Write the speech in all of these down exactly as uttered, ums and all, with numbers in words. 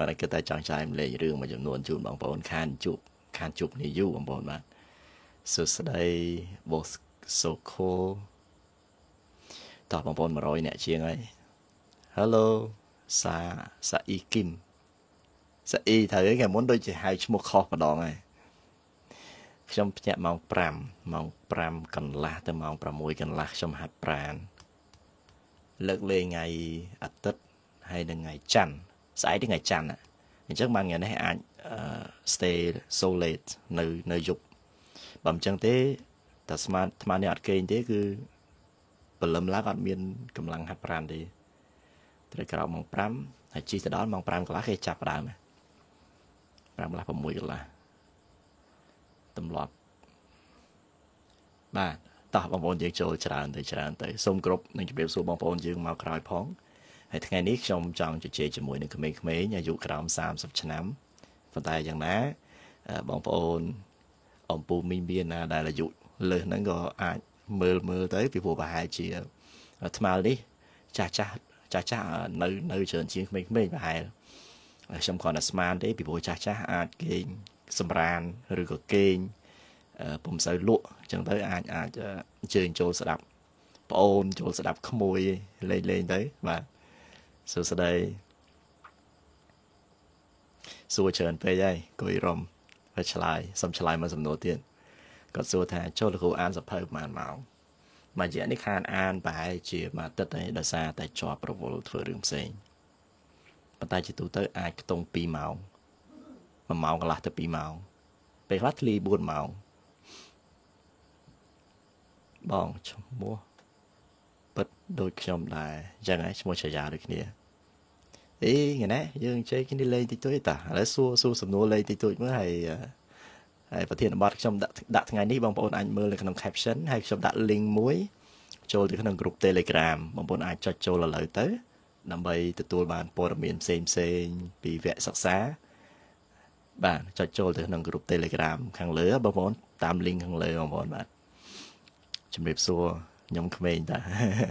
là cái tay chọn trai lấy rương mà chọn nuôn chun bằng bọn khan chụp khan chụp này du bằng bọn bạn so sau đây bộ số khô tỏ bằng bọn mà rồi nè chiêng ấy hello sa sa y kim sa y thấy cái muốn đôi chỉ hai một kho mà đòn này trong nhà mong pram mong pram cần lá tới mong pram mùi cần lá trong hạt pran lợt lên ngày ắt tết hay là ngày chăn sải đến ngày chăn à thì chắc mang ngày này anh stay so late nơi nơi dục bầm chân thế ta smart mà này ăn kênh thế cứ bờ lâm lá còn miên cầm lăng hạt pran đi rồi cái mong pram hay chi từ đó mong pram lá cây chặt vào mà pram lá bầm mùi là tầm lọt ba tao bong bóng dươngចូលច្រើនទៅច្រើនទៅសូមគ្រប់នឹងជម្រាបសួរបងប្អូនយើងមកក្រោយផងហើយថ្ងៃនេះខ្ញុំចង់ជជែកជាមួយនឹងក្មេងៗអាយុក្រោមសាមសិបឆ្នាំប៉ុន្តែយ៉ាងណាបងប្អូនអំពូមីងមានណាដែលអាយុលើសហ្នឹងក៏អាចមើលមើលទៅពីព្រោះប្រហែលជាថ្មនេះចាស់ចាស់ចាស់ចាស់នៅនៅច្រើនជាងក្មេងៗប្រហែលខ្ញុំគ្រាន់តែស្មានទេពីព្រោះចាស់ចាស់អាចគេងសម្រានឬក៏គេងពុំសូវលក់អញ្ចឹងទៅអាចអាចអញ្ជើញចូលស្ដាប់ប្អូនចូលស្ដាប់ក្មួយលេងលេងទៅបាទសួស្ដីសួរច្រើនពេកហើយគួយរំហើយឆ្លើយសុំឆ្លើយមកសំណួរទៀតគាត់សួរថាចូលលោកគ្រូអានសភៅប្រហែលម៉ោងមួយរយៈនេះខានអានប្រហែលជាមួយទឹកទេដោយសារតែជាប់ប្រវល់ធ្វើរឿងផ្សេងប៉ុន្តែជាទូទៅអាចខ្ទង់ពីរម៉ោងមួយម៉ោងកន្លះទៅពីរម៉ោងពេលខ្លះធ្លីបួនម៉ោងបងឈ្មោះពិតដូចខ្ញុំដែរអញ្ចឹងហើយឈ្មោះឆាយាដូចគ្នាអេថ្ងៃនេះយើងជ័យគ្នាលេងតិចតួចតាឥឡូវសួរសួរសំណួរលេងតិចតួចមើលហើយហើយប្រធានបទខ្ញុំដាក់ដាក់ថ្ងៃនេះបងប្អូនអាចមើលនៅក្នុង caption ហើយខ្ញុំដាក់ link មួយចូលទៅក្នុង group Telegram បងប្អូនអាចចុចចូលឥឡូវទៅដើម្បីទទួលបានព័ត៌មានផ្សេងផ្សេងពីវគ្គសិក្សាបាទចុចចូលទៅក្នុង group Telegram ខាងលើបងប្អូនតាម link ខាងលើបងប្អូនបាទជំរាបសួរខ្ញុំក្មេងតា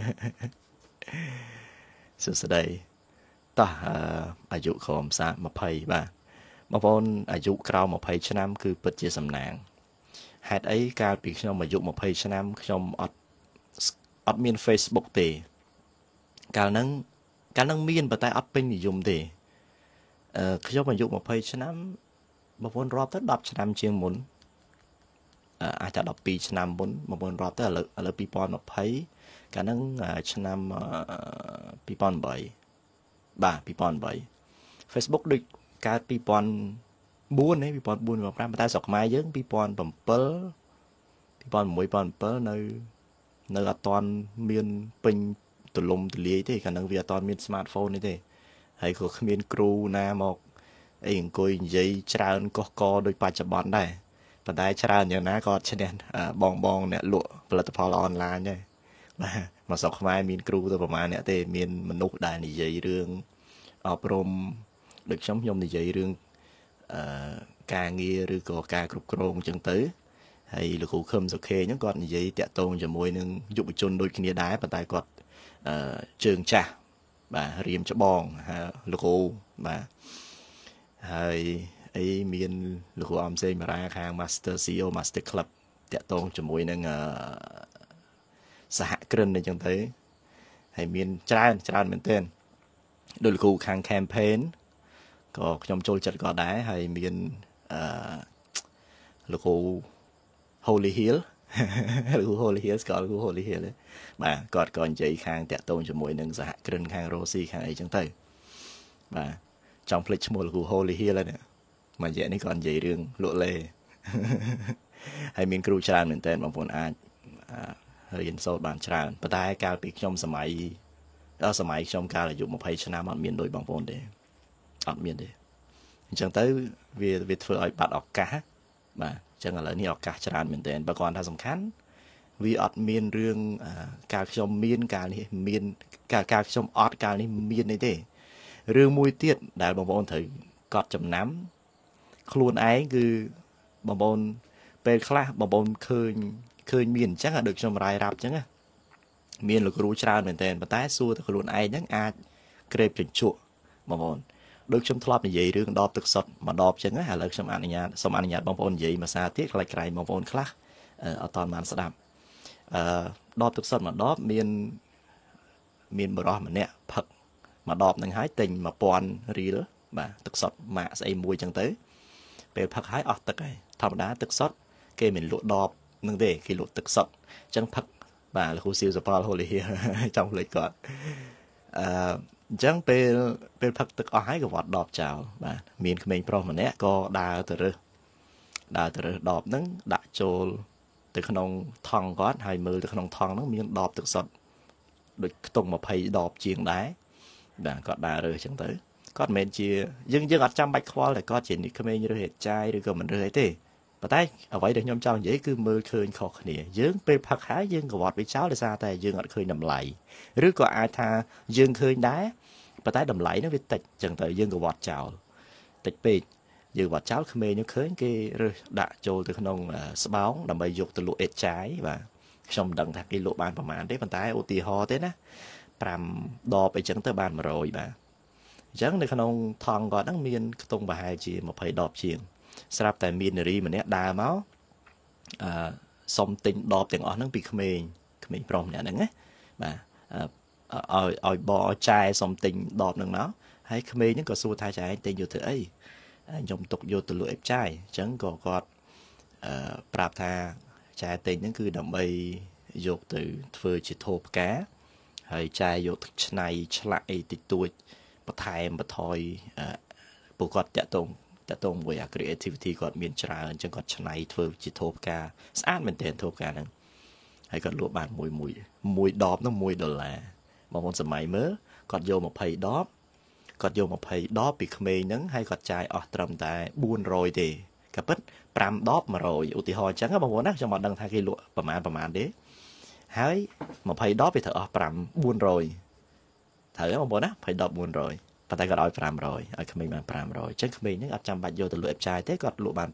សួស្ដីតោះអាយុក្រោមសាยี่สิบបាទបងប្អូនអាយុក្រោមยี่สิบឆ្នាំគឺពិតជាសំណាងហេតុអីកាលពីខ្ញុំអាយុยี่สิบឆ្នាំខ្ញុំអត់អត់មាន Facebook ទេកាលហ្នឹងកាលហ្នឹងមានប៉ុន្តែអត់ពេញនិយមទេអឺខ្ញុំអាយុยี่สิบឆ្នាំបងប្អូនរាប់ទៅដប់ឆ្នាំជាងមុនអាចថាដប់ពីរឆ្នាំមុនបងប្អូនរាប់ទៅឥឡូវឥឡូវยี่สิบยี่สิบកាលហ្នឹងឆ្នាំยี่สิบแปดបាទยี่สิบแปด Facebook ដូចកើតยี่สิบสี่ហ៎ยี่สิบสี่ ยี่สิบห้าប៉ុន្តែស្រុកខ្មែរយើងยี่สิบเจ็ด ยี่สิบหก ยี่สิบหก ยี่สิบเจ็ดនៅនៅអត់ទាន់មានពេញទលំទលាយទេកាលហ្នឹងវាអត់ទាន់មាន smartphone នេះទេហើយក៏គ្មានគ្រូណាមកអីអង្គុយនិយាយច្រើនកុះកដូចបច្ចុប្បន្នដែរប៉ុន្តែច្រើនយ៉ាងណាក៏ឈ្នះបងបងអ្នកលក់ផលិតផលអនឡាញដែរបាទមកស្រុកខ្មែរមានគ្រូទៅប្រហែលអ្នកទេមានមនុស្សដែលនិយាយរឿងអប់រំដូចខ្ញុំខ្ញុំនិយាយរឿងអឺការងារឬក៏ការគ្រប់គ្រងអញ្ចឹងទៅហើយលោកគ្រូខឹមសុខេហ្នឹងគាត់និយាយតាក់ទងជាមួយនឹងយុវជនដូចគ្នាដែរប៉ុន្តែគាត់អឺជើងចាស់បាទរៀមច្បងលោកគ្រូបាទហើយអីមានលោកគ្រូអំសេងបារាខាង Master ซี อี โอ Master Club តាក់ទងជាមួយនឹងសហគ្រិនអញ្ចឹងទៅហើយមានច្រើនច្រើនមែនទែនដោយលោកគ្រូខាង campaign ក៏ខ្ញុំចូលចិត្តក៏ដែរហើយមានអឺលោកគ្រូ Holy Hill លោកគ្រូ Holy Hill ស្គាល់លោកគ្រូ Holy Hill បាទគាត់ក៏និយាយខាងតាក់ទងជាមួយនឹងសហគ្រិនខាង Rosie ខាងអីចឹងទៅបាទចង់ភ្លេចឈ្មោះលោកគ្រូ Holy Hill ហ្នឹងមួយរយៈនេះគាត់និយាយរឿងលក់លេហើយមានគ្រូច្រើនមែនតើបងប្អូនអាចរៀនសូត្របានច្រើនប៉ុន្តែកាលពីខ្ញុំសម័យដល់សម័យខ្ញុំកាលអាយុยี่สิบឆ្នាំអត់មានដូចបងប្អូនទេអត់មានទេអញ្ចឹងទៅវាវាធ្វើឲ្យបាត់ឱកាសបាទអញ្ចឹងឥឡូវនេះឱកាសច្រើនមែនតើបើគាត់ថាសំខាន់វាអត់មានរឿងកាលខ្ញុំមានកាលនេះមានកាលកាលខ្ញុំអត់កាលនេះមាននេះទេរឿងមួយទៀតដែលបងប្អូនត្រូវកត់ចំណាំខ្លួនឯងគឺបងប្អូនពេលខ្លះបងប្អូនឃើញឃើញមានអញ្ចឹងដូចខ្ញុំរាយរាប់អញ្ចឹងណាមានលោកគ្រូច្រើនមែនតើប៉ុន្តែសួរតែខ្លួនឯងហ្នឹងអាចក្រេបជញ្ជក់បងប្អូនដូចខ្ញុំធ្លាប់និយាយរឿងដបទឹកសុទ្ធមកដបចឹងណាឥឡូវខ្ញុំអនុញ្ញាតសូមអនុញ្ញាតបងប្អូននិយាយមួយសារទៀតខ្លាចក្រែងបងប្អូនខ្លះអត់តាន់បានស្ដាប់អឺដបទឹកសុទ្ធមកដបមានមានបរិសម្នាក់ផឹកមកដបនឹងហើយទិញ1000រៀលបាទទឹកសុទ្ធម៉ាកស្អីមួយចឹងទៅពេលផឹកហើយអស់ទឹកហើយធម្មតាទឹកសុទ្ធគេមិនលក់ដបនឹងទេគេលក់ទឹកសុទ្ធចឹងផឹកបាទលោកគ្រូសៀវសប៉ាល់ហូលីហៀចង់លេចគាត់អឺអញ្ចឹងពេលពេលផឹកទឹកអស់ហើយក៏វត្តដបចោលបាទមានក្មេងប្រុសម្នាក់ក៏ដើរទៅរើសដើរទៅរើសដបហ្នឹងដាក់ចូលទៅក្នុងថង់គាត់ហើយមើលទៅក្នុងថង់ហ្នឹងមានដបទឹកសុទ្ធដូចខ្ទង់20ដបជាងដែរបាទគាត់ដើររើសអញ្ចឹងទៅគាត់មិនមែនជាយើងយើងអត់ចាំបាច់ខ្វល់តែគាត់ជាក្មេងរើសហេតុចាយឬក៏មិនរើសអីទេប៉ុន្តែអ្វីដែលខ្ញុំចង់និយាយគឺមើលឃើញខុសគ្នាយើងពេលផឹកហើយយើងក៏វត្តវាចោលដោយសារតែយើងអត់ឃើញតម្លៃឬក៏អាចថាយើងឃើញដែរប៉ុន្តែតម្លៃនោះវាតិចអញ្ចឹងទៅយើងក៏វត្តចោលតិចពេកយើងវត្តចោលក្មេងនោះឃើញគេរើសដាក់ចូលទៅក្នុងស្បោងដើម្បីយកទៅលក់អេតចាយបាទខ្ញុំមិនដឹងថាគេលក់បានប្រហែលទេប៉ុន្តែឧទាហរណ៍ទេណា5ដបអីចឹងទៅបាន100បាទអញ្ចឹងនៅក្នុងថង់គាត់ហ្នឹងមានខ្ទង់ប្រហែលជា20ដបជាងស្រាប់តែមាននារីម្នាក់ដើរមកអឺសុំទិញដបទាំងអស់ហ្នឹងពីក្មេងក្មេងប្រុសម្នាក់ហ្នឹងណាបាទឲ្យឲ្យបងឲ្យចែសុំទិញដបហ្នឹងមកហើយក្មេងហ្នឹងក៏សួរថាចែទិញយកទៅអីខ្ញុំទុកយកទៅលក់អេបចាយអញ្ចឹងក៏គាត់អឺប្រាប់ថាចែទិញហ្នឹងគឺដើម្បីយកទៅធ្វើជាធូបផ្កាហើយចែយកទៅឆ្នៃឆ្លាក់អីតិចតួចបន្ថែមបន្ថយពួកគាត់តាក់ទងតាក់ទងមួយអា creativity គាត់មានច្រើនអញ្ចឹងគាត់ឆ្នៃធ្វើជាធូបផ្កាស្អាតមែនទែនធូបផ្កាហ្នឹងហើយគាត់លក់បានមួយមួយមួយដបហ្នឹង1ដុល្លារបងប្អូនសម័យមើលគាត់យក20ដបគាត់យក20ដបពីក្មេងហ្នឹងហើយគាត់ចាយអស់ត្រឹមតែ400ទេក៏ពិត5ដប100ឧទាហរណ៍អញ្ចឹងបងប្អូនណាខ្ញុំអត់ដឹងថាគេលក់ប្រមាណប្រមាណទេហើយ20ដបវាត្រូវអស់5 400ត្រូវទេបងប្អូនណា20ដប400ប៉ុន្តែគាត់ឲ្យ500ឲ្យក្មេងបាន500អញ្ចឹងក្មេងហ្នឹងអត់ចាំបាច់យកទៅលក់អេបចាយទេគាត់លក់បាន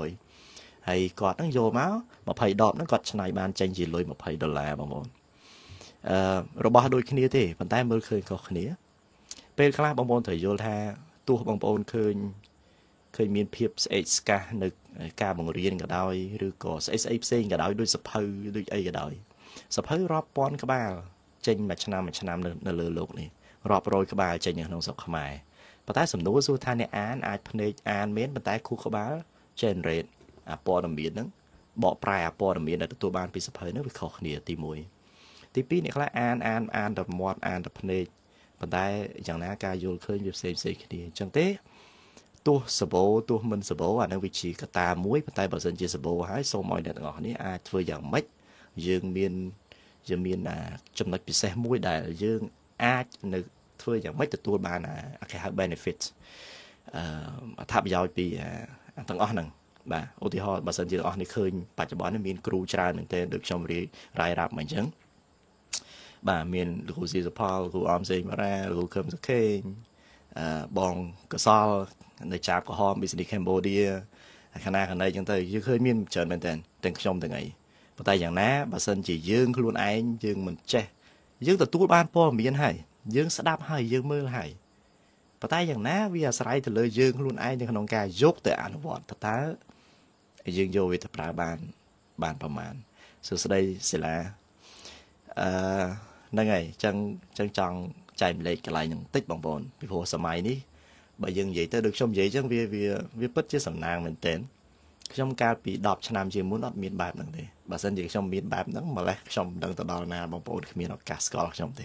500ហើយគាត់ហ្នឹងយកមក20ដបហ្នឹងគាត់ឆ្នៃបានចេញជាលុយ20ដុល្លារបងប្អូនអឺរបស់ដូចគ្នាទេប៉ុន្តែមើលឃើញខុសគ្នាពេលខ្លះបងប្អូនត្រូវយល់ថាទោះបងប្អូនឃើញឃើញមានភាពស្អេកស្កះនៅការបង្រៀនក៏ដោយឬក៏ស្អីស្អីផ្សេងក៏ដោយដូចសភៅដូចអីក៏ដោយសភៅរាប់ពាន់ក្បាលចេញមួយឆ្នាំមួយឆ្នាំនៅលើโลกនេះរាប់រយក្បាលចេញនៅក្នុងស្រុកខ្មែរប៉ុន្តែសំណួរសួរថាអ្នកអានអាចភ្នែកអានមែនប៉ុន្តែខួរក្បាល generate អាព័ត៌មានហ្នឹងបកប្រែអាព័ត៌មានដែលទទួលបានពីសភៅហ្នឹងវាខុសគ្នាទី1ទី2អ្នកខ្លះអានអានអានតែមាត់អានតែភ្នែកប៉ុន្តែយ៉ាងណាការយល់ឃើញវាផ្សេងផ្សេងគ្នាអញ្ចឹងទេទោះសបោទោះមិនសបោអានឹងវាជាកត្តាមួយប៉ុន្តែបើសិនជាសបោហើយសូមឲ្យអ្នកទាំងអស់គ្នាអាចធ្វើយ៉ាងម៉េចយើងមានយើងមានចំណុចពិសេសមួយដែលយើងអាចនៅធ្វើយ៉ាងម៉េចទទួលបានអាគេហៅ benefit អឺអត្ថប្រយោជន៍ពីទាំងអស់ហ្នឹងបាទឧទាហរណ៍បើសិនជាទាំងអស់នេះឃើញបច្ចុប្បន្ននេះមានគ្រូច្រើនមែនទែនដូចខ្ញុំរាយរាយរាប់មកអញ្ចឹងបាទមានលោកគ្រូស៊ីសផលគ្រូអមសេងបារ៉ាលោកគ្រូខឹមសុខេងអឺបងកសលនៅចាប់ក្រហម Business Cambodia ខណៈខណីអញ្ចឹងទៅយើងឃើញមានច្រើនមែនទែនទាំងខ្ញុំទាំងអីប៉ុន្តែយ៉ាងណាបើសិនជាយើងខ្លួនឯងយើងមិនចេះយើងទទួលបានព័ត៌មានហើយយើងស្ដាប់ហើយយើងមើលហើយប៉ុន្តែយ៉ាងណាវាអាស្រ័យទៅលើយើងខ្លួនឯងនៅក្នុងការយកទៅអនុវត្តតើយើងយកវាទៅប្រើបានបានប្រមាណសួស្ដីសិលាអឺហ្នឹងហើយអញ្ចឹងអញ្ចឹងចង់ចែកម្លែកកន្លែងហ្នឹងតិចបងប្អូនពីព្រោះសម័យនេះបើយើងនិយាយទៅដូចខ្ញុំនិយាយអញ្ចឹងវាវាវាពិតជាសំណាងមែនទែនខ្ញុំកាលពី10ឆ្នាំជាងមុនអត់មានបែបហ្នឹងទេបើសិនជាខ្ញុំមានបែបហ្នឹងម្លេះខ្ញុំមិនដឹងទៅដល់ណាបងប្អូនគ្មានឱកាសស្គាល់ខ្ញុំទេ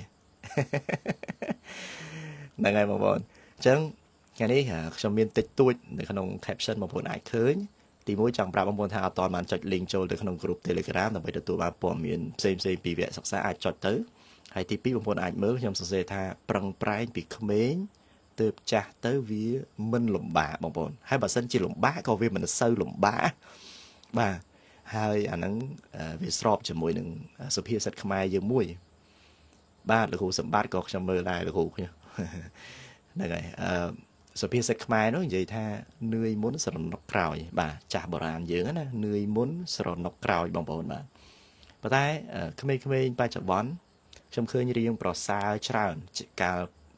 ហ្នឹងហើយបងប្អូនអញ្ចឹងថ្ងៃនេះខ្ញុំមានតិចតួចនៅក្នុង caption បងប្អូនអាចឃើញទីមួយចង់ប្រាប់បងប្អូនថាអត់ទាន់បានចុច link ចូលទៅក្នុង group Telegram ដើម្បីទទួលបានព័ត៌មានផ្សេងផ្សេងពីវគ្គសិក្សាអាចចុចទៅហើយទីពីរបងប្អូនអាចមើលខ្ញុំសរសេរថាប្រឹងប្រែងពីក្មេងទើបចាស់ទៅវាមិនលំបាកបងប្អូនហើយបើសិនជាលំបាកក៏វាមិនសូវលំបាកបាទហើយអាហ្នឹងវាស្របជាមួយនឹងសុភាសិតខ្មែរយើងមួយបាទលោកគ្រូសម្បត្តិក៏ខ្ញុំមើលដែរលោកគ្រូខ្ញុំហ្នឹងហើយអឺសុភាសិតខ្មែរនោះនិយាយថានឿយមុនស្រណុកក្រោយបាទចាស់បុរាណយើងណានឿយមុនស្រណុកក្រោយបងប្អូនបាទប៉ុន្តែក្មេងៗបច្ចុប្បន្នខ្ញុំឃើញរៀងប្រសើរច្រើនកាល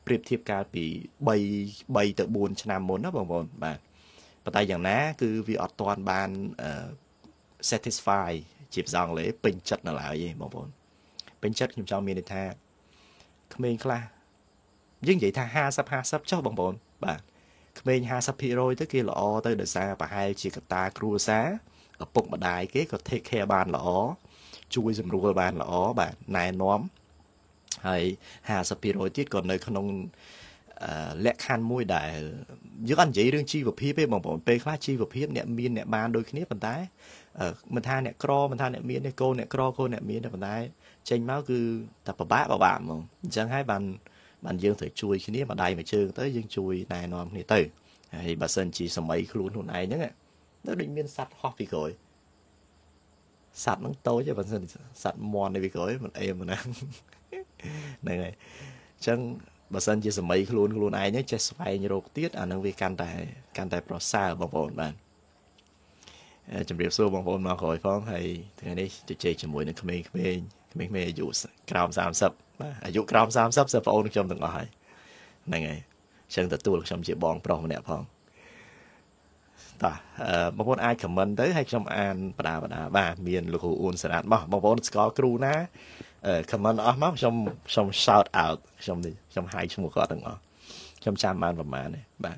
ប្រៀបធៀបកាលពី3 3ទៅ4ឆ្នាំមុនណាបងប្អូនបាទប៉ុន្តែយ៉ាងណាគឺវាអត់ទាន់បាន satisfy ជាភាសាអង់គ្លេសពេញចិត្តនៅឡើយទេបងប្អូនពេញចិត្តខ្ញុំចង់មានន័យថាក្មេងខ្លះយើងនិយាយថា ห้าสิบ ห้าสิบ ចុះបងប្អូនបាទក្មេង ห้าสิบ% ទៅគេល្អទៅដោយសារប្រហែលជាកត្តាគ្រួសារឪពុកម្ដាយគេក៏ take care បានល្អជួយសម្រួលបានល្អបាទណែនាំហើយ ห้าสิบ% ទៀតក៏នៅក្នុងលក្ខខណ្ឌមួយដែលយើងអត់និយាយរឿងជីវភាពទេបងប្អូនពេលខ្លះជីវភាពអ្នកមានអ្នកបានដូចគ្នាប៉ុន្តែមិនថាអ្នកក្រមិនថាអ្នកមានទេកូនអ្នកក្រកូនអ្នកមានទេប៉ុន្តែចេញមកគឺតែពិបាកពិបាកហ្មងអញ្ចឹងហើយបានបានយើងត្រូវជួយគ្នាម្ដាយមួយជើងទៅយើងជួយណែនាំគ្នាទៅហើយបើសិនជាសម័យខ្លួនខ្លួនឯងហ្នឹងនៅដូចមានសัตว์ហោះពីក្រោយសัตว์ហ្នឹងតូចទេបើសិនសัตว์មន់នៅពីក្រោយមិនអេមណាហ្នឹងហើយអញ្ចឹងបើសិនជាសម័យខ្លួនខ្លួនឯងហ្នឹងចេះស្វែងរកទៀតអានឹងវាកាន់តែកាន់តែប្រសើរបងប្អូនបាទជម្រាបសួរបងប្អូនមកក្រោយផងហើយថ្ងៃនេះជជែកជាមួយនឹងក្មេងៗក្មេងៗអាយុក្រោមសាមសិបបាទអាយុក្រោមសាមសិបសិស្សបងប្អូនខ្ញុំទាំងអស់ហើយហ្នឹងហើយអញ្ចឹងទទួលខ្ញុំជាបងប្រុសម្នាក់ផងតោះបងប្អូនអាច comment ទៅឲ្យខ្ញុំអានបដាបដាបាទមានលោកគ្រូអ៊ូនសារ៉ាត់មកបងប្អូនស្គាល់គ្រូណា comment អស់មកខ្ញុំខ្ញុំ shout out ខ្ញុំខ្ញុំហៅឈ្មោះគាត់ទាំងអស់ខ្ញុំចាំបានប្រហែលទេបាទ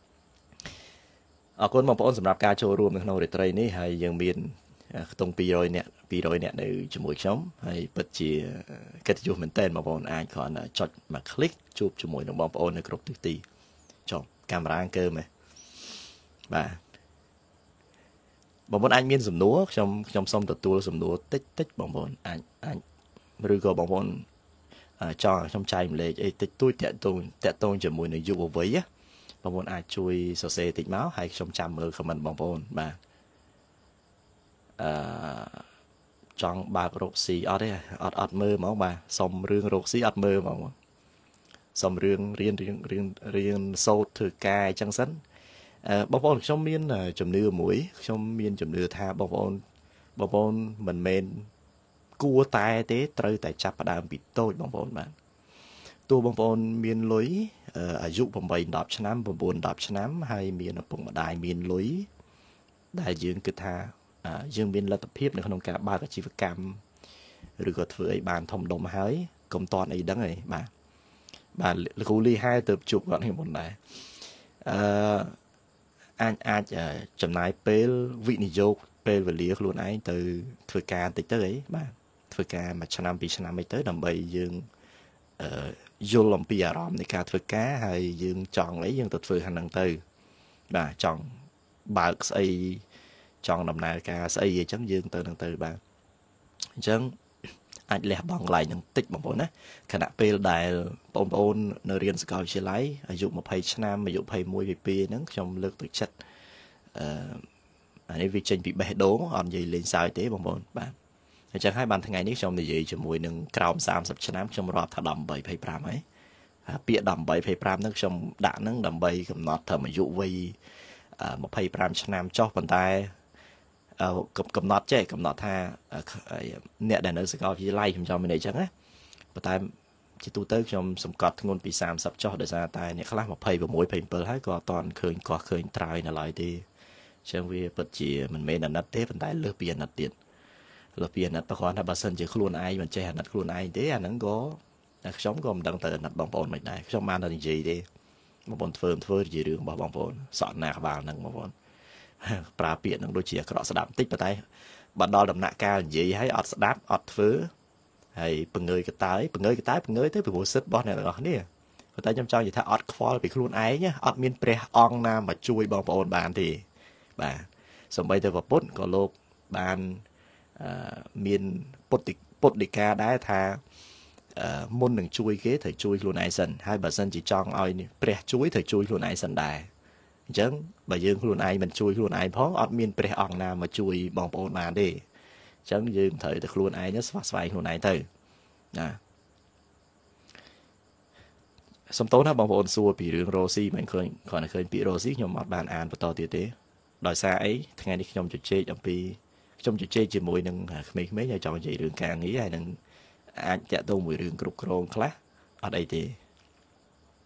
អរគុណបងប្អូនសម្រាប់ការចូលរួមនៅក្នុងរាត្រីនេះហើយយើងមានខ្ទង់ពីររយនាក់ពីររយនាក់នៅជាមួយខ្ញុំហើយពិតជាកិត្តិយសមែនទែនបងប្អូនអាចគ្រាន់តែចុចមក click ជួបជាមួយនឹងបងប្អូននៅគ្រប់ទិសទីចុះកាមេរ៉ាអង្គើមែនបាទបងប្អូនអាចមានសំណួរខ្ញុំខ្ញុំសូមទទួលសំណួរតិចតិចបងប្អូនអាចអាចឬក៏បងប្អូនចង់ខ្ញុំចែកម្លែកអីតិចតួចតាក់ទងតាក់ទងជាមួយនឹងយុវវ័យបងប្អូនអាចជួយសរសេរតិចមកហើយខ្ញុំចាំមើល comment បងប្អូនបាទអឺចង់បើករកស៊ីអត់ទេអត់អត់មើលហ្មងបាទសុំរឿងរកស៊ីអត់មើលហ្មងសុំរឿងរៀនរៀនរៀនរៀនសូត្រធ្វើការអញ្ចឹងសិនអឺបងប្អូនខ្ញុំមានជំនឿមួយខ្ញុំមានជំនឿថាបងប្អូនបងប្អូនមិនមែនគួរតែទេត្រូវតែចាប់ផ្ដើមពីតូចបងប្អូនបាទទោះបងប្អូនមានលុយអាយុeight 10ឆ្នាំnine 10ឆ្នាំហើយមានឪពុកម្ដាយមានលុយដែលយើងគិតថាយើងមានលទ្ធភាពនៅក្នុងការបើកអាជីវកម្មឬក៏ធ្វើអីបានធំដុំហើយកុំតន់អីដឹងទេបាទបាទលោកគ្រូលីហែទៅជួបគាត់នេះមុនដែរអឺអាចអាចចំណាយពេលវិនិយោគពេលវេលាខ្លួនឯងទៅធ្វើការតិចទៅអីបាទធ្វើការមួយឆ្នាំពីរឆ្នាំអីទៅដើម្បីយើងអឺយល់អំពីអារម្មណ៍នៃការធ្វើការហើយយើងចង់អីយើងទៅធ្វើហ្នឹងទៅបាទចង់បើកស្អីចង់ដំណើរការស្អីអញ្ចឹងយើងទៅនឹងទៅបាទអញ្ចឹងអាចលះបង់កន្លែងហ្នឹងតិចបងប្អូនណាខណៈពេលដែលបងប្អូននៅរៀនសាកលវិទ្យាល័យអាយុtwentyឆ្នាំអាយុtwenty-one twenty-twoហ្នឹងខ្ញុំលើកទឹកចិត្តអឺអានេះវាចេញពីបេះដូងអត់និយាយលេងសើចទេបងប្អូនបាទអញ្ចឹងហើយបានថ្ងៃនេះខ្ញុំនិយាយជាមួយនឹងក្រោមthirtyឆ្នាំខ្ញុំរាប់ថាeighteen 25ហើយពាក្យeighteen 25ហ្នឹងខ្ញុំដាក់ហ្នឹងដើម្បីកំណត់ថាអាយុវ័យtwenty-fiveឆ្នាំចុះប៉ុន្តែកំណត់ចេះកំណត់ថាអ្នកដែលនៅសាកលវិទ្យាល័យខ្ញុំចង់មានអីចឹងណាប៉ុន្តែជាទូទៅខ្ញុំសង្កត់ធ្ងន់ពីthirtyចុះដោយសារតែអ្នកខ្លះtwenty-six twenty-sevenហើយក៏អត់ទាន់ឃើញកោះឃើញត្រើយនៅឡើយទេអញ្ចឹងវាពិតជាមិនមែនអាណិតទេប៉ុន្តែលើសពីអាណិតទៀតលើសពីអាណិតបើគ្រាន់តែបើសិនជាខ្លួនឯងមិនចេះអាណិតខ្លួនឯងទេអាហ្នឹងក៏ខ្ញុំក៏មិនដឹងទៅអាណិតបងប្អូនមិនដែរខ្ញុំបានតែនិយាយទេបងប្អូនធ្វើធ្វើជារឿងរបស់បងប្អូនសក់ណាក្បាលហ្នឹងបងប្អូនប្រើពាក្យហ្នឹងដូចជាអាក្រក់ស្ដាប់បន្តិចប៉ុន្តែបើដល់ដំណាក់កាលនិយាយឲ្យអត់ស្ដាប់អត់ធ្វើហើយពង្រើយកតើពង្រើយកតើពង្រើយទៅពីព្រោះសិទ្ធិរបស់អ្នកទាំងអស់គ្នាប៉ុន្តែខ្ញុំចង់និយាយថាអត់ខ្វល់ពីខ្លួនឯងអត់មានព្រះអង្គណាមកជួយបងប្អូនបានទេបាទសូម្បីតែប្រពុតក៏លោកបានមានពុទ្ធពុទ្ធដីកាដែរថាមុននឹងជួយគេត្រូវជួយខ្លួនឯងសិនហើយបើសិនជាចង់ឲ្យព្រះជួយត្រូវជួយខ្លួនឯងសិនដែរអញ្ចឹងបើយើងខ្លួនឯងមិនជួយខ្លួនឯងផងអត់មានព្រះអង្គណាមកជួយបងប្អូនបានទេអញ្ចឹងយើងត្រូវតែខ្លួនឯងស្វះស្វែងខ្លួនឯងទៅណាសំទោសណាបងប្អូនសួរពីរឿងរ៉ូស៊ីមិនឃើញគ្រាន់តែឃើញពាក្យរ៉ូស៊ីខ្ញុំអត់បានអានបន្តទៀតទេដោយសារអីថ្ងៃនេះខ្ញុំជជែកអំពីខ្ញុំជជែកជាមួយនឹងក្មេងៗហើយចង់និយាយរឿងការងារហើយនឹងអាចតាក់ទងមួយរឿងគ្រប់គ្រងខ្លះអត់អីទេ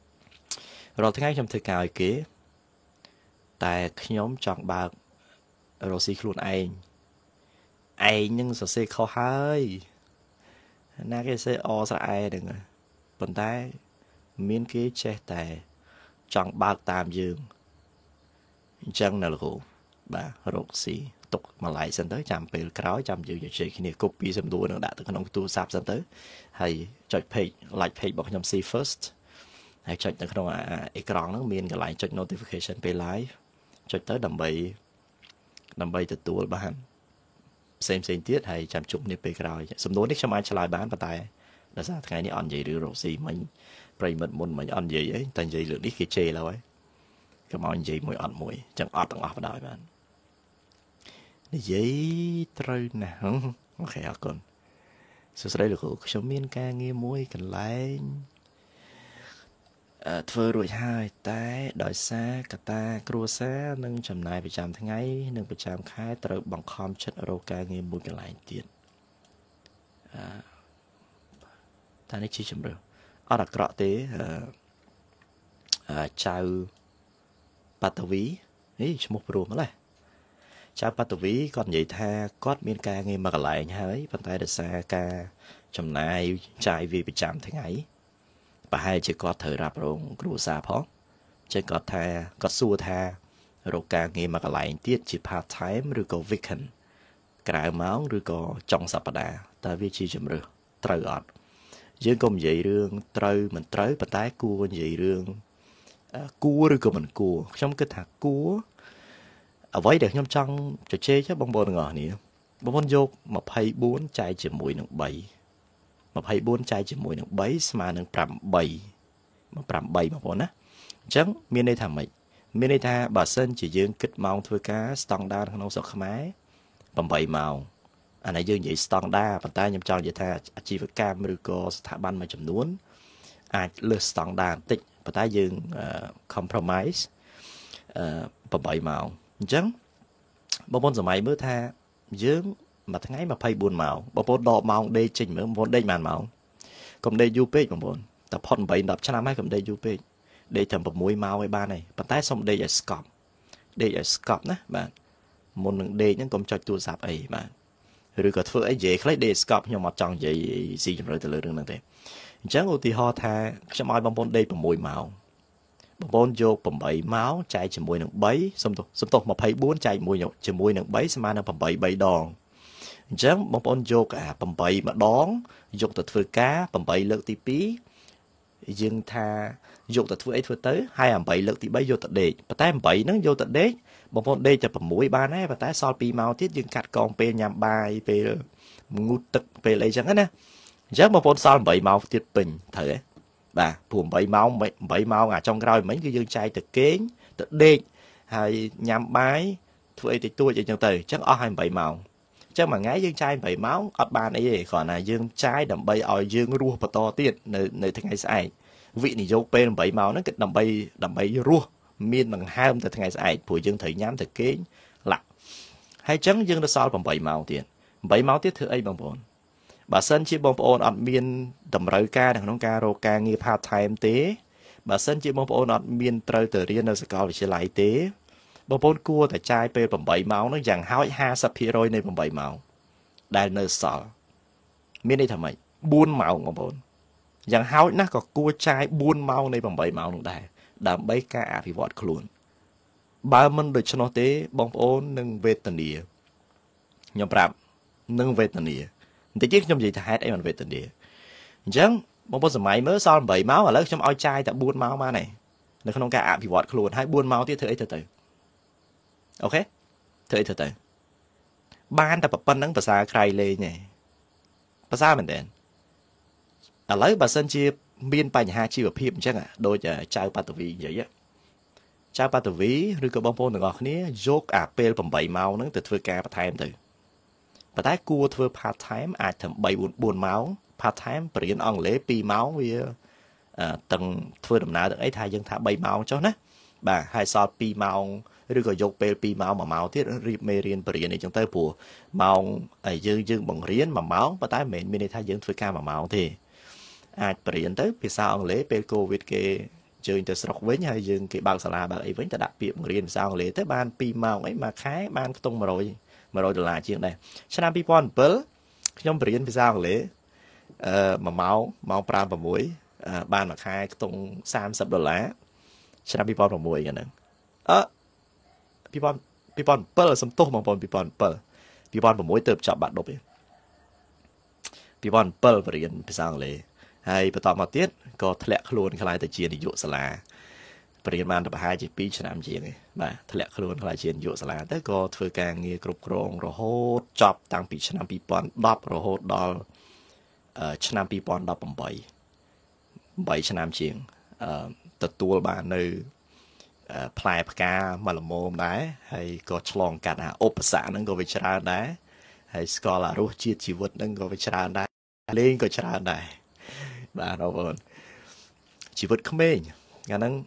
rồi thứ ngay trong thời cào kế tại nhóm chọn bạc rồi xí luôn anh anh nhưng sợ xe khó hơi na cái xe o sợ ai đừng bận tay miễn cái che tại chọn bạc tạm dừng chân là khổ bà rồi xí tục mà lại sân tới chạm bể cáo chạm dừng giờ chơi khi này copy xem đua nó đã từ cái tu sạp sân tới hay chọn page like page bọc nhóm see first hay chọn từ cái à icon nó miễn cái lại chọn notification pay live chọn tới đầm bầy đầm bầy từ tua bạn xem xem tiết hay chạm chụp này pay cáo sầm đua nick cho ai trả lại bán vào tay là sao ngày này on gì được rồi xí mình bây mình muốn mình on gì ấy thành gì lượng đi kia chê đâu ấy cái món gì mùi on mùi chẳng ọt chẳng ọt vào đời bạn giấy trôi nè ok còn sau đây là của số miên ca nghe mùi cần lại thưa rồi hai tay đòi xa cả ta cua xa nâng chầm này phải chạm tháng ấy nâng phải chạm khai tự bằng com chất ở ca nghe mùi cần lại tiền ta nói chi chầm được ở đặc rõ tế chào bát ví ấy một pro mà lại chào bát ví còn vậy tha cót miên ca nghe mà lại nha ấy bàn tay được xa ca chầm này trai vì bị chạm thế ấy bà hai chỉ có thời rạp rồi cua xa phó chỉ có tha có xua tha rồi ca nghe mà lại tiết chỉ part time rồi có weekend cái máu rồi có trong sập đà ta vi chi chầm được trời ọt dương công vậy rương trời mình trời bàn tay cua vậy rương cua rồi của mình cua trong cái thằng cua ở với được nhóm trong trò chơi chứ bông bồn ngỏ nè bông bồn vô mà hay bốn chai chỉ mũi nặng bảy mà hay bốn chai chỉ mũi nặng bảy mà nặng pram bảy mà pram bảy mà bồn á chẳng miền đây thằng mày miền đây tha bà sân chỉ dương kích màu thôi cá standard không sọc máy bằng bảy màu anh này dương vậy standard bàn tay nhóm trong vậy tha chỉ với cam rồi có thả ban mà chấm nuốn ai lừa standard tích bà ta dương compromise bà bảy màu chẳng bà bốn giờ máy mới tha dương mà tháng ấy mà phay buồn màu bà bốn đỏ màu đây trình mới bốn đây màn màu còn đây du page bà bốn tập hòn bảy đập cho năm hay còn đây du page đây thầm một mũi màu cái ba này bà tay xong đây là scop đây là scop nè bạn một lần đây những công cho tôi sạp ấy bạn rồi có thứ ấy dễ lấy đây scop nhưng mà chọn vậy gì rồi từ lượng năng thế chẳng ưu tí ho tha cho mọi bông bông đây bằng mùi máu bông bông vô bằng bảy máu chạy chỉ mùi nặng bấy xong tục xong tục mà thấy bốn chạy mùi nhậu chỉ mùi nặng bấy xem ai bằng bảy bảy đòn chẳng bông bông vô cả bằng bảy mà đón dục từ thứ cá bằng bảy lượng tí pí nhưng tha dục từ thứ ấy thứ tới hai bằng bảy lượng tí bấy vô tận đề và tay bảy nó vô tận đế bông bông đây cho bằng mũi ba này và tay so pi máu tiết nhưng cắt con pe nhằm bài pe ngút tức pe lấy chẳng hết nè chắc mà bốn sao bảy màu tiết bình thử bà buồn bảy màu bảy màu à trong rau mấy cái dương trai từ kén từ đen hay nhằm bái thôi thì tôi chỉ cho từ chắc ở hai bảy màu chắc mà ngái dương trai bảy máu ở ban ấy còn là dương trai đầm bay ở dương rùa và to tiết nơi nơi thế ngày sai vị này dâu pen bảy màu nó cái đầm bay đầm bay rùa miên bằng hai hôm từ ngày sai buổi dương thử nhám từ kén lạ hay trắng dương nó sao bằng bảy màu tiền bảy màu tiết thứ ấy bằng bốn bà sân chỉ bông ôn ọt miên tầm rơi ca đằng nông ca rô ca nghi part time tế bà sân chỉ bông ôn ọt miên trời từ riêng nơi sẽ có chỉ lại tế bông ôn cua tại chai pe bằng bảy máu nó dàng hói ha sắp hi rồi này bằng bảy máu đài nơi sợ miên đây thầm mày buôn màu bông ôn dàng hói nó có cua chai buôn màu này bằng bảy máu nó đài đàm bấy ca thì vọt luôn ba mình được cho nó tế bông ôn nâng về tần địa nhóm rạp nâng về tần địa thì chứ trong gì thì hai em về tình địa chẳng một bộ máy mới sao bảy máu mà lấy trong oi chai tại buôn máu ma này nó không cả ạp thì vọt luôn hai buôn máu tiếp thứ từ từ ok thứ từ từ ban ta bật nắng và xa khai lê nhỉ và xa mình đèn à lấy bà sân chia miên bài hai chi và phim chắc à đôi giờ trai ba tờ vi vậy á trai ba tờ ví rồi có bông bông được ngọt ní dốt à pel bằng bảy máu nó từ thứ ca và thay em từ và tại cua thưa part time ai thầm bảy buồn buồn máu part time biển ông lễ pi máu vì tầng thưa đầm nào được ấy thay dân thả bảy máu cho nó bà hai so pi máu rồi có dọc pe pi máu mà máu tiết rip mê riêng biển này trong tay của máu ấy dương dương bằng riêng mà máu và tại mình mình thay dân thưa ca mà máu thì ai biển tới vì sao ông lễ pe covid cái chơi từ sọc với hay dương cái bao sala bao ấy với ta đặc biệt riêng sao lệ tới ban pi màu ấy mà khái ban tung mà rồi mà rồi là chuyện này cho nên pi pon bớ nhóm riêng sao lệ mà máu máu pram và muối ban mà khai tung sam sập đô lá cho nên pi pon và muối cái này ơ pi pon pi pon bớ sầm tốt mà pon pi pon bớ pi pon và muối tập chọn bạn độc pi pon bớ và riêng sao lệ hayประตอบมาទៀតក៏ធ្លាក់ខ្លួនខ្លាយទៅជានាយកសាលាប្រិយបានទៅប្រហែលជាពីរឆ្នាំជាងឯងបាទធ្លាក់ខ្លួនខ្លាយជានាយកសាលាទៅក៏ធ្វើការងារគ្រប់គ្រងរហូតចប់តាំងពីឆ្នាំពីរពាន់ដប់រហូតដល់ឆ្នាំពីរពាន់ដប់ប្រាំeight eightឆ្នាំជាងទទួលបាននៅផ្លែផ្កាមកល្មមដែរហើយក៏ឆ្លងកាត់អាឧបសគ្គហ្នឹងក៏វាច្រើនដែរហើយស្គាល់អារសជាតិជីវិតហ្នឹងក៏វាច្រើនដែរលេងក៏ច្រើនដែរបាទបងជីវិតក្មេងកាលហ្នឹង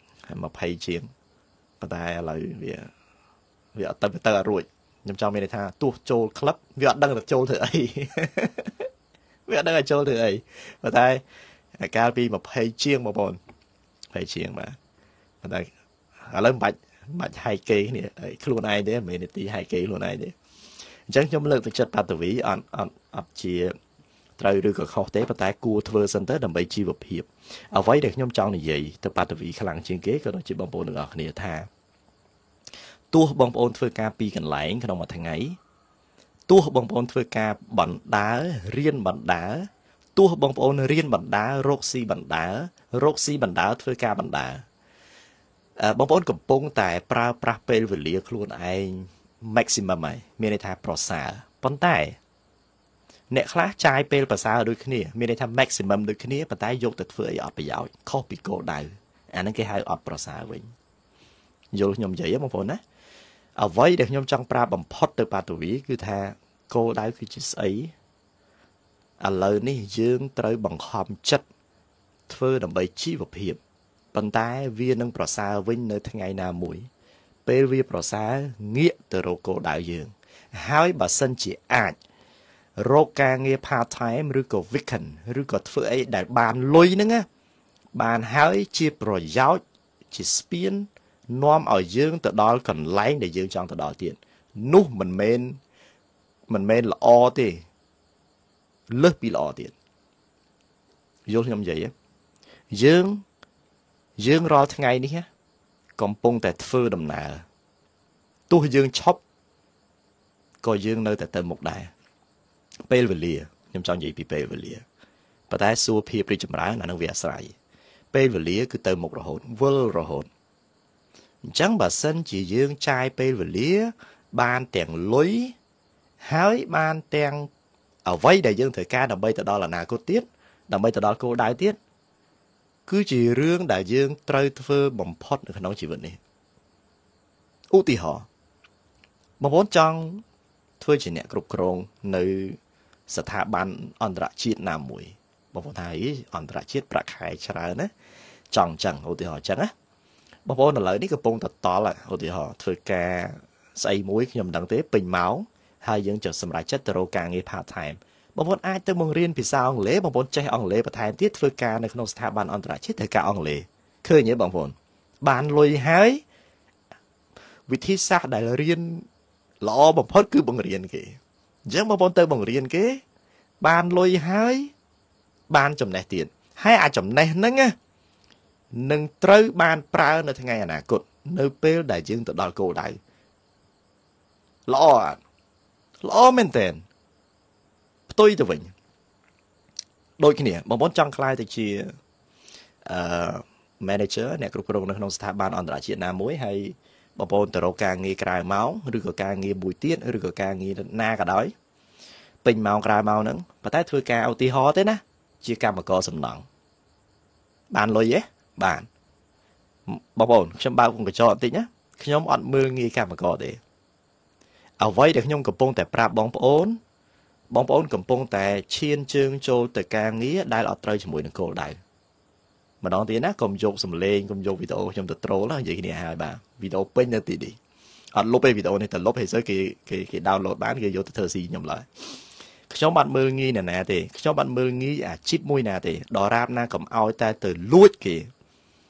20ជាងប៉ុន្តែឥឡូវវាវាអត់ទៅទៅអត់រួចខ្ញុំចង់មានន័យថាទោះចូលក្លឹបវាអត់ដឹងទៅចូលធ្វើអីវាអត់ដឹងឲ្យចូលធ្វើអីប៉ុន្តែកាលពី20ជាងបងប្អូន20ជាងបាទប៉ុន្តែឥឡូវមិនបាច់មិនបាច់ហែកគេនេះខ្លួនឯងទេមិនមែននីតិហែកគេខ្លួនឯងទេអញ្ចឹងខ្ញុំលើកទឹកចិត្តបាតវីអត់អត់អត់ជាត្រូវឬក៏ខុសទេប៉ុន្តែគួរធ្វើសិនទៅដើម្បីជីវភាពអ្វីដែលខ្ញុំចង់និយាយទៅបាតវីខ្លាំងជាងគេក៏ដូចជាបងប្អូនទាំងអស់គ្នាថាទោះបងប្អូនធ្វើការពីកន្លែងក្នុងមួយថ្ងៃទោះបងប្អូនធ្វើការបណ្ដើររៀនបណ្ដើរទោះបងប្អូនរៀនបណ្ដើររកស៊ីបណ្ដើររកស៊ីបណ្ដើរធ្វើការបណ្ដើរបងប្អូនកំពុងតែប្រើប្រាស់ពេលវេលាខ្លួនឯង maximum ហើយមានន័យថាប្រសើរប៉ុន្តែអ្នកខ្លះចាយពេលប្រសើរដូចគ្នាមានន័យថា maximum ដូចគ្នាប៉ុន្តែយកទៅធ្វើអីអត់ប្រយោជន៍ខុសពីគោលដៅអាហ្នឹងគេហៅអត់ប្រសើរវិញយល់ខ្ញុំនិយាយបងប្អូនណាអ្វីដែលខ្ញុំចង់ប្រាប់បំផុតទៅបាតវីគឺថាគោលដៅគឺជាស្អីឥឡូវនេះយើងត្រូវបង្ខំចិត្តធ្វើដើម្បីជីវភាពប៉ុន្តែវានឹងប្រសើរវិញនៅថ្ងៃណាមួយពេលវាប្រសើរងាកទៅរកគោលដៅយើងហើយបើសិនជាអាចរកការងារ part time ឬក៏ weekend ឬក៏ធ្វើអីដែលបានលុយហ្នឹងណាបានហើយជាប្រយោជន៍ជាស្ពាននាំឲ្យយើងទៅដល់កន្លែងដែលយើងចង់ទៅដល់ទៀតនោះមិនមែនមិនមែនល្អទេលើសពីល្អទៀតយល់ខ្ញុំនិយាយយើងយើងរាល់ថ្ងៃនេះកំពុងតែធ្វើដំណើរទោះយើងឈប់ក៏យើងនៅតែទៅមុខដែរពេលវេលាខ្ញុំចង់និយាយពីពេលវេលាប៉ុន្តែសួរភាពរីចម្រើនអានឹងវាអាស្រ័យពេលវេលាគឺទៅមុខរហូតវិលរហូតអញ្ចឹងបើសិនជាយើងចាយពេលវេលាបានទាំងលុយហើយបានទាំងអ្វីដែលយើងត្រូវការដើម្បីទៅដល់អនាគតទៀតដើម្បីទៅដល់គោលដៅទៀតគឺជារឿងដែលយើងត្រូវធ្វើបំផុតនៅក្នុងជីវិតនេះឧទាហរណ៍បងប្អូនចង់ធ្វើជាអ្នកគ្រប់គ្រងនៅស្ថាប័នអន្តរជាតិណាមួយបងប្អូនថាអីអន្តរជាតិប្រាក់ខែច្រើនណាចង់អញ្ចឹងឧទាហរណ៍អញ្ចឹងណាបងប្អូនឥឡូវនេះកំពុងតតល់ឧទាហរណ៍ធ្វើការស្អីមួយខ្ញុំមិនដឹងទេពេញម៉ោងហើយយើងចុះសម្រេចចិត្តទៅរកការងារ part time បងប្អូនអាចទៅបង្រៀនភាសាអង់គ្លេសបងប្អូនចេះអង់គ្លេសបន្ថែមទៀតធ្វើការនៅក្នុងស្ថាប័នអន្តរជាតិត្រូវការអង់គ្លេសឃើញទេបងប្អូនបានលុយហើយវិធីសាស្ត្រដែលរៀនល្អបំផុតគឺបង្រៀនគេអញ្ចឹងបងប្អូនទៅបង្រៀនគេបានលុយហើយបានចំណេះទៀតហើយអាចចំណេះហ្នឹងនឹងត្រូវបានប្រើនៅថ្ងៃអនាគតនៅពេលដែលយើងទៅដល់គោលដៅល្អអត់ល្អមែនតើផ្ទុយទៅវិញដូចគ្នាបងប្អូនចង់ខ្លាយទៅជាអឺ manager អ្នកគ្រប់គ្រងនៅក្នុងស្ថាប័នអន្តរជាតិណាមួយហើយបងប្អូនទៅរកការងារក្រៅម៉ោងឬក៏ការងារមួយទៀតឬក៏ការងារណាក៏ដោយពេញម៉ោងក្រៅម៉ោងហ្នឹងប៉ុន្តែធ្វើការឧទាហរណ៍ទេណាជាកម្មករសំណង់បានលុយទេបានបងប្អូនខ្ញុំបើកកញ្ចក់បន្តិចណាខ្ញុំអត់មើលងាយកម្មករទេអ្វីដែលខ្ញុំកំពុងតែប្រាប់បងប្អូនបងប្អូនកំពុងតែឈានជើងចូលទៅការងារដែលអត់ត្រូវជាមួយនឹងគោលដៅម្ដងទៀតណាកុំយកសំឡេងកុំយកវីដេអូខ្ញុំទៅត្រូលនិយាយគ្នាហើយបាទវីដេអូពេញនៅទីនេះអត់លុបទេវីដេអូនេះទៅលុបហើយស្អីគេគេគេ download បានគេយកទៅធ្វើស៊ីខ្ញុំឡើយខ្ញុំបាត់មើលងាយណាណាទេខ្ញុំបាត់មើលងាយអាជីពមួយណាទេដរាបណាកុំឲ្យតែទៅលួចគេ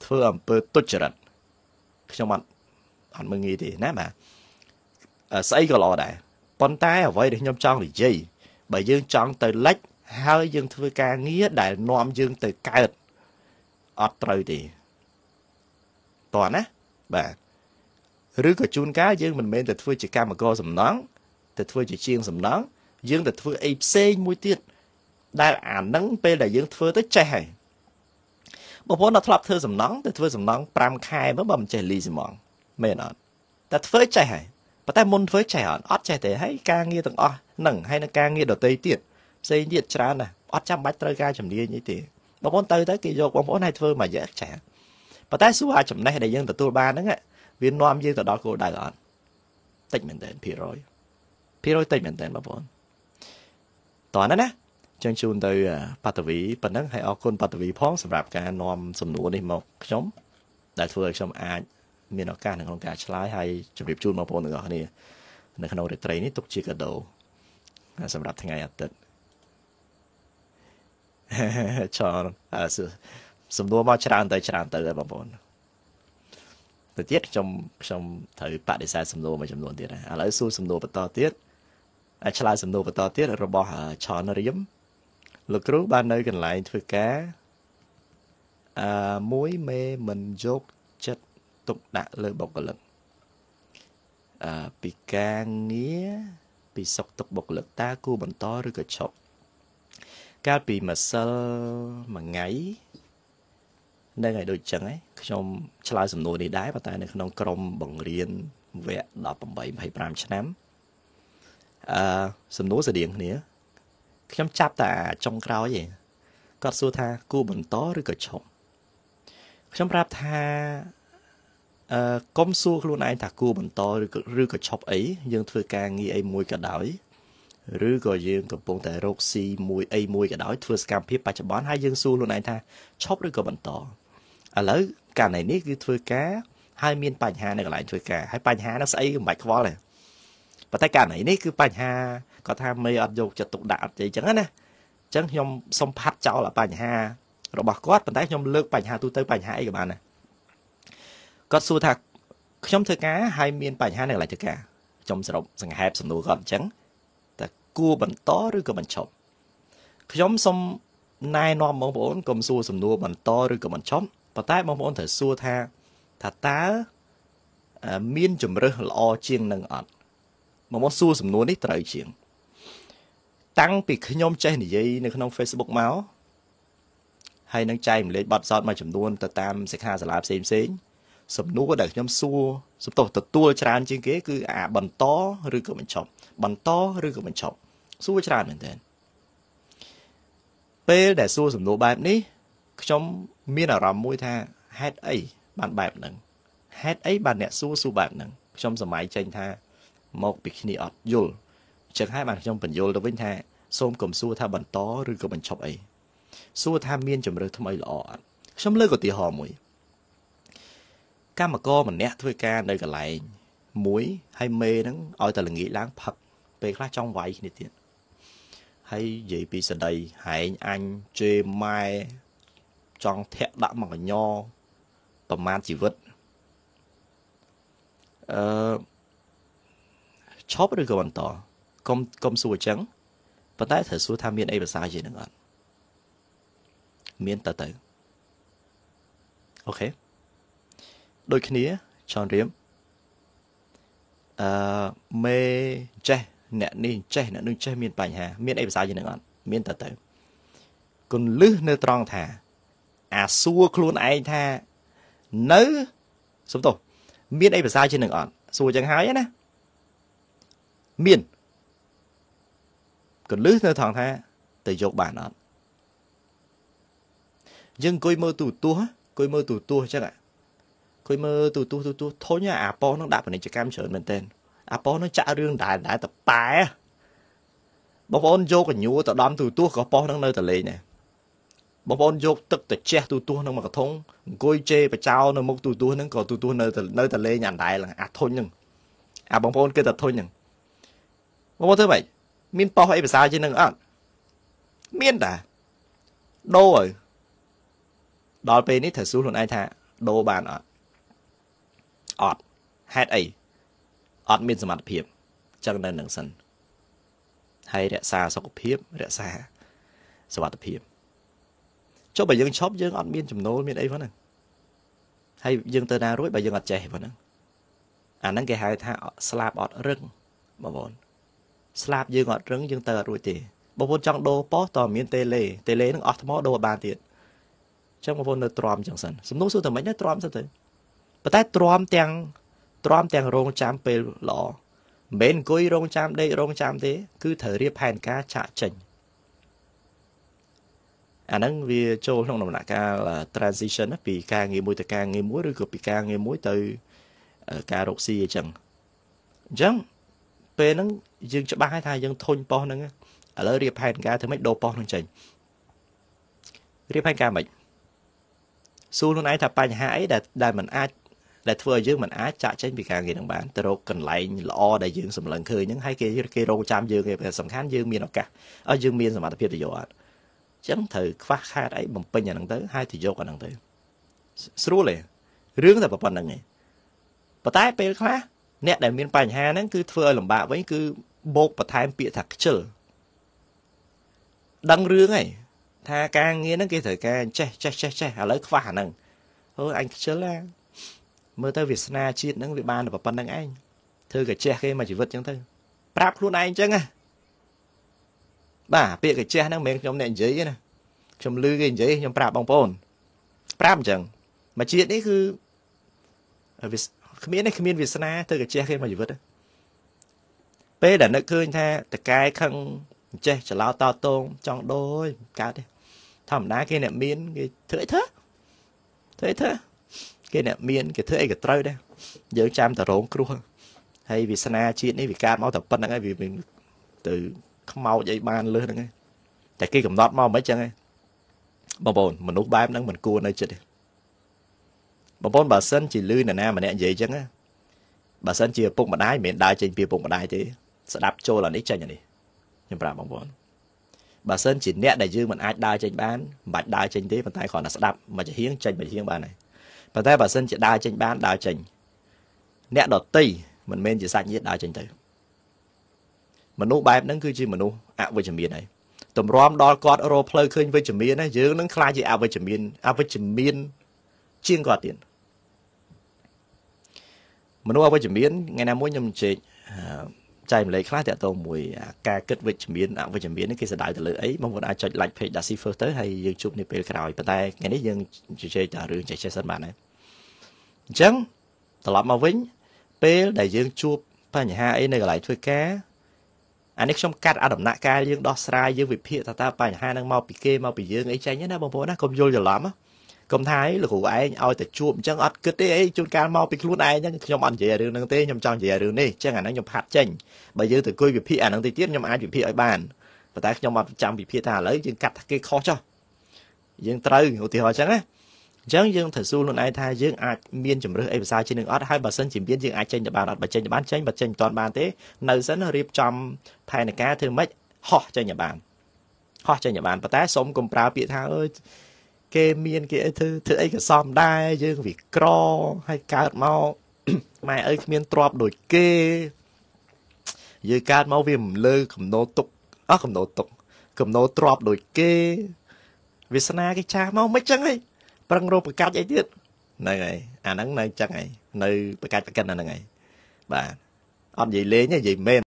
ធ្វើអំពើទុច្ចរិតខ្ញុំអត់អត់មើងងាយទេណាបាទស្អីក៏ល្អដែរប៉ុន្តែអ្វីដែលខ្ញុំចង់និយាយបើយើងចង់ទៅលិចហើយយើងធ្វើការងារដែលនាំយើងទៅកើតអត់ត្រូវទេតោះណាបាទឬក៏ជួនកាលយើងមិនមែនតែធ្វើជាកម្មករសំណង់តែធ្វើជាជាងសំណង់យើងទៅធ្វើអីផ្សេងមួយទៀតដែលអានឹងពេលដែលយើងធ្វើទៅចេះហើយបងប្អូនដល់ធ្លាប់ធ្វើសំណង់ទៅធ្វើសំណង់ប្រាំខែមកបើមិនចេះលីសំងមែនអត់តែធ្វើចេះហើយប៉ុន្តែមុនធ្វើចេះអត់អត់ចេះទេហើយការងារទាំងអស់ហ្នឹងហើយនឹងការងារដទៃទៀតផ្សេងទៀតច្រើនណាស់អត់ចាំបាច់ត្រូវការជំនាញអីទេបងប្អូនទៅទៅគេយកបងប្អូនឲ្យធ្វើមួយរយៈចេះប៉ុន្តែសួរអាចំណេះដែលយើងទទួលបានហ្នឹងវានាំយើងទៅដល់គោលដៅអត់តិចមែនតើភាគរយភាគរយតិចមែនតើបងប្អូនតោះណាណាចឹងជូនទៅបាតវីប៉ុណ្ណឹងហើយអរគុណបាតវីផងសម្រាប់ការនាំសំណួរនេះមកខ្ញុំដែលធ្វើឲ្យខ្ញុំអាចមានឱកាសនៅក្នុងការឆ្លើយហើយជម្រាបជូនបងប្អូនទាំងអស់គ្នានៅក្នុងរាត្រីនេះទុកជាកាដូសម្រាប់ថ្ងៃអាទិត្យចោលសំណួរមកច្រើនទៅច្រើនទៅបងប្អូនទៅទៀតខ្ញុំខ្ញុំត្រូវបដិសេធសំណួរមួយចំនួនទៀតឥឡូវសួរសំណួរបន្តទៀតឆ្លើយសំណួរបន្តទៀតរបស់ឆនរៀមលោកគ្រូបាននៅកន្លែងធ្វើការអឺមួយមេមិនយកចិត្តទុកដាក់លើបុគ្គលិកអឺពីការងារពីសុខទុក្ខបុគ្គលិកតើគួរបន្តឬក៏ឈប់កាលពីម្សិលមួយថ្ងៃនៅថ្ងៃដូចចឹងឯងខ្ញុំឆ្លើយសំណួរនេះដែរប៉ុន្តែនៅក្នុងក្រុមបង្រៀនវគ្គដប់ប្រាំยี่สิบห้าឆ្នាំអឺសំណួរស្តៀងគ្នាខ្ញុំចាប់តែចុងក្រោយឯងគាត់សួរថាគួរបន្តឬក៏ឈប់ខ្ញុំប្រាប់ថាអឺកុំសួរខ្លួនឯងថាគួរបន្តឬក៏ឬក៏ឈប់អីយើងធ្វើការងារអីមួយក៏ដោយឬក៏យើងកំពុងតែរកស៊ីមួយអីមួយក៏ដោយធ្វើសកម្មភាពបច្ចុប្បន្នហើយយើងសួរខ្លួនឯងថាឈប់ឬក៏បន្តឥឡូវករណីនេះគឺធ្វើការហើយមានបញ្ហានៅកន្លែងធ្វើការហើយបញ្ហានោះស្អីក៏មិនបាច់ខ្វល់ដែរប៉ុន្តែករណីនេះគឺបញ្ហាគាត់ថាមេអត់យកចិត្តទុកដាក់អត់ទេអញ្ចឹងណាអញ្ចឹងខ្ញុំសុំផាត់ចោលបញ្ហារបស់គាត់ប៉ុន្តែខ្ញុំលើកបញ្ហាទូទៅបញ្ហាអីក៏បានដែរគាត់សួរថាខ្ញុំធ្វើការហើយមានបញ្ហានៅកន្លែងធ្វើការខ្ញុំសរុបសង្ហេបសំណួរគាត់អញ្ចឹងតើគួរបន្តឬក៏បញ្ឈប់ខ្ញុំសូមណែនាំបងប្អូនកុំសួរសំណួរបន្តឬក៏បញ្ឈប់ប៉ុន្តែបងប្អូនត្រូវសួរថាថាតើមានជំរើសល្អជាងនឹងអត់បងប្អូនសួរសំណួរនេះត្រូវជាងតាំងពីខ្ញុំចេះនិយាយនៅក្នុង Facebook មកហើយនឹងចែកម្លែកបទសោតមួយចំនួនទៅតាមសិក្ខាសាលាផ្សេងផ្សេងសំណួរដែលខ្ញុំសួរសំទោសទទួលច្រើនជាងគេគឺអាបន្តឬក៏បញ្ឈប់បន្តឬក៏បញ្ឈប់សួរច្រើនមែនទែនពេលដែលសួរសំណួរបែបនេះខ្ញុំមានអារម្មណ៍មួយថាហេតុអីបានបែបហ្នឹងហេតុអីបានអ្នកសួរសួរបែបហ្នឹងខ្ញុំសម័យចេញថាមកពីគ្នាអត់យល់អញ្ចឹងហើយបានខ្ញុំបញ្យល់ទៅវិញថាសូមកុំសួរថាបន្តឬក៏បញ្ឈប់អីសួរថាមានជំរើសថ្មីល្អអត់ខ្ញុំលើកឧទាហរណ៍មួយកម្មករម្នាក់ធ្វើការនៅកន្លែងមួយហើយមេហ្នឹងឲ្យតែល្ងាចឡើងផឹកពេលខ្លះចង់វាយគ្នាទៀតហើយនិយាយពីសដីហែងអញជេរម៉ែចង់ធាក់ដាក់មកកញ្ញប្រមាថជីវិតអឺឈប់ឬក៏បន្តកុំកុំសួរអញ្ចឹងប៉ុន្តែត្រូវសួរថាមានអីភាសាជាងនឹងអត់មានតើទៅអូខេដូចគ្នាឆនរៀមអឺមេចេះអ្នកនេះចេះអ្នកនោះចេះមានបញ្ហាមានអីភាសាជាងនឹងអត់មានតើទៅគន្លឹះនៅត្រង់ថាអាសួរខ្លួនឯងថានៅសំទោសមានអីភាសាជាងនឹងអត់សួរចឹងហើយណាមានកន្លឹះនៅត្រង់ថាទៅយកបានអត់យើងអង្គុយមើលទូរទស្សន៍អង្គុយមើលទូរទស្សន៍ចឹងអង្គុយមើលទូរទស្សន៍ទូរទស្សន៍ធុញអាប៉ោះនឹងដាក់ពាណិជ្ជកម្មច្រើនមែនទែនអាប៉ោះនឹងចាក់រឿងដែរដែរតែប៉ែបងប្អូនយកកញួរទៅដំទូរទស្សន៍ក៏ប៉ោះនឹងនៅតែលេងដែរបងប្អូនយកទឹកទៅជះទូរទស្សន៍នឹងមកកធុងអង្គុយជេរបចោនៅមុខទូរទស្សន៍នឹងក៏ទូរទស្សន៍នៅតែនៅតែលេងអាដែរអាធុញនឹងអាបងប្អូនគេតែធុញនឹងបងប្អូនធ្វើម៉េចមានប៉ោះអីភាសាជាងនឹងអត់មានតាដូរហើយដល់ពេលនេះត្រូវសួរខ្លួនឯងថា đồ bàn ọt ọt hát ấy ọt miên sầm mặt phiệp chẳng nên nâng sân hay rẽ xa sau cục phiệp rẽ xa sầm mặt phiệp cho bà dân shop dân ọt miên chùm nô miên ấy vẫn nè hay dân tơ na rối bà dân ọt chè vẫn nè à nâng cái hai thà slap ọt rừng bà bồn slap dân ọt rừng dân tơ rồi thì bà bồn trong đồ bó tò miên tê lê tê lê nâng ọt mó đồ bàn tiệt trong bà bồn nó tròm chẳng sân sầm nô sư tầm mấy nó tròm sao thế bà tay tròm tiếng tròm tiếng rong chạm bê lọ bên cối rong chạm đây rong chạm thế cứ thở riêng hàn cá chạ chành à nâng vì châu trong đồng nạ ca là transition vì ca nghề muối từ ca nghề muối rồi bị ca nghề muối từ ca rộc xì chẳng chẳng về nâng dừng cho ba hai thai dừng thôn po nâng ở lời riêng hàn cá thì mấy đồ po nâng chành riêng hàn cá mình xu lúc nãy thà bài nhà ấy đã đã mình ai để thưa dương mình á chạ trên bị càng gì đồng bán từ đâu cần lại lo để dương sầm lần khơi những hai cái cái rô trăm dương cái sầm khán dương miền nào cả ở dương miền sầm mặt phía thì dọa chẳng thử phát khai ấy bằng pin nhà năng tới hai thì vô cả năng tới sưu lệ rướng là bằng năng này và tái pe khá nét để miền bài nhà nó cứ thưa làm bạ với cứ bột và thay bịa thật chờ đăng rướng này tha càng nghe nó cái thời càng che che che che à lấy khá năng thôi anh chớ là mơ tới Việt Nam chiết nâng Việt Ban là bằng năng anh thưa cái che khi mà chỉ vật chẳng thôi prap luôn anh chứ à bà bịa cái che nó mình trong nền giấy nè trong lư cái giấy trong prap bằng pôn prap chẳng mà chiết đấy cứ miễn này miễn Việt Nam thưa cái che khi mà chỉ vật bé đã nó khơi thaแต่cái khăn che chỉ lao to tôn trong đôi cá đi thầm đá cái này miễn cái thưởi thế thưởi thế cái này miên cái thứ ấy cái trôi đây giờ chăm tờ rốn cua hay vì sana chuyện ấy vì ca máu tập phân đấy vì mình từ không mau dây ban lên đấy tại cái cầm nót mau mấy chân ấy bao bồn mình nút bám nắng mình cua nơi chết đi bao bồn bà sân chỉ lư nè na mà nè vậy chứ á bà sân chỉ bụng mà đái miệng đái trên bia bụng mà đái thế sẽ đạp trôi là nít chân này nhưng mà bao bồn bà sân chỉ nè đại dư mình ai đái trên bán bạch đái trên thế mà tay còn là sẽ đạp mà chỉ hiến trên bài hiến bà này và tay bà sân chỉ đai trên bán đai trình nét đọt tì mình men chỉ sạch nhất đai trình từ mình nụ bài nâng cứ chi mình nụ ạ với chấm miên này tụm rom đo cọt rô play khơi với chấm miên này chứ nâng khai chỉ ạ với chấm miên ạ với chấm miên chiên cọt tiền mình nụ ạ với chấm miên ngày nào mỗi nhầm chị chạy mình lấy khai thì tôi mùi ca kết với chấm miên ạ với chấm miên cái sẽ đại từ lưỡi ấy mong muốn ai chạy lại phải đã shipper tới hay dương chụp này về rồi và tay ngày đấy dương chơi trả rương chạy xe sân bàn này chẳng tao lọt mà vĩnh pe đại dương chụp pa nhà hai ấy này lại thuê cá anh ấy trong cắt ở đầm nạ ca dương đo sai dương vị phía ta ta pa nhà hai đang mau bị kê mau bị dương ấy trái nhé na bông bông na không vô giờ lắm á công thái là của ai ao tại chụp chẳng ắt cứ thế ấy chun ca mau bị luôn ai nhá trong ăn gì rương năng tê nhom tròn gì rương đi chẳng hạn nó nhom hạt chanh bây giờ từ coi vị phía năng tê tiết nhom ai vị phía ở bàn và tại trong mặt trăm vị phía ta lấy dương cắt cái khó cho dương trừ ngủ thì họ chẳng á chẳng dương thật sự luôn ai thay dương ai miên chấm rưỡi ai sai trên đường ớt hai bà sân chỉ biến dương ai tranh để bàn bà tranh để bán tranh bà tranh toàn bàn thế nơi dẫn nó riệp trong thay này cá thương mấy họ tranh nhà bàn họ tranh nhà bàn và tái sống cùng prao bị tha ơi cái miên cái thứ thứ ấy cái xóm đai dương vì cro hay cá mau mai ơi miên trọp đổi kê dương cá mau viêm lơ cầm nô tục á cầm nô tục cầm nô trọp đổi kê vì sao cái cha mau mấy chân ấy bằng rô bạc cát vậy tiết này này à nắng này chắc này nơi bạc cát bạc cát này này bà ông gì lấy nhá gì men